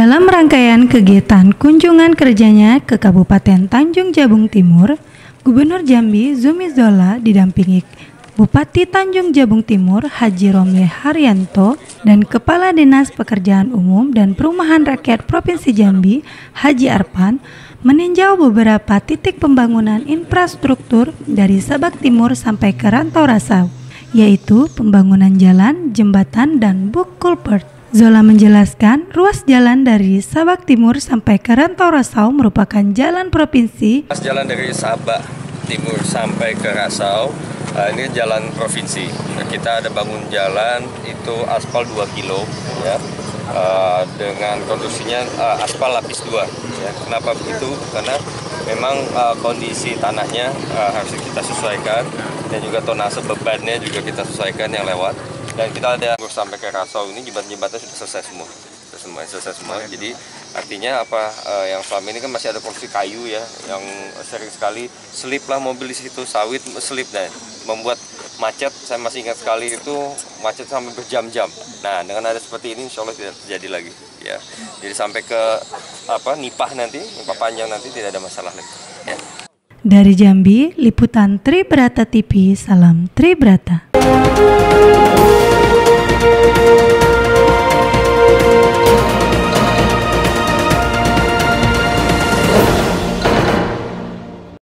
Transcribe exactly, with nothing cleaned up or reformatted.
Dalam rangkaian kegiatan kunjungan kerjanya ke Kabupaten Tanjung Jabung Timur, Gubernur Jambi Zumi Zola didampingi Bupati Tanjung Jabung Timur Haji Romli Haryanto dan Kepala Dinas Pekerjaan Umum dan Perumahan Rakyat Provinsi Jambi Haji Arpan meninjau beberapa titik pembangunan infrastruktur dari Sabak Timur sampai ke Rantau Rasau, yaitu pembangunan jalan, jembatan, dan book culvert. Zola menjelaskan ruas jalan dari Sabak Timur sampai ke Rantau Rasau merupakan jalan provinsi. Jalan dari Sabak Timur sampai ke Rasau, uh, ini jalan provinsi. Kita ada bangun jalan itu aspal dua kilo ya. Uh, dengan konstruksinya uh, aspal lapis dua ya. Kenapa begitu? Karena memang uh, kondisi tanahnya uh, harus kita sesuaikan dan juga tonase bebannya juga kita sesuaikan yang lewat. Dan kita ada sampai ke Rasau ini jembatan-jembatan sudah selesai semua, sudah semua selesai semua. Jadi artinya apa? Uh, yang selama ini kan masih ada konstruksi kayu ya, yang sering sekali selip lah mobil di situ, sawit selip dan membuat macet. Saya masih ingat sekali itu macet sampai berjam-jam. Nah, dengan ada seperti ini, insya Allah tidak terjadi lagi ya. Jadi sampai ke apa Nipah nanti, Nipah panjang nanti tidak ada masalah lagi. Ya. Dari Jambi, liputan Tribrata T V, salam Tribrata.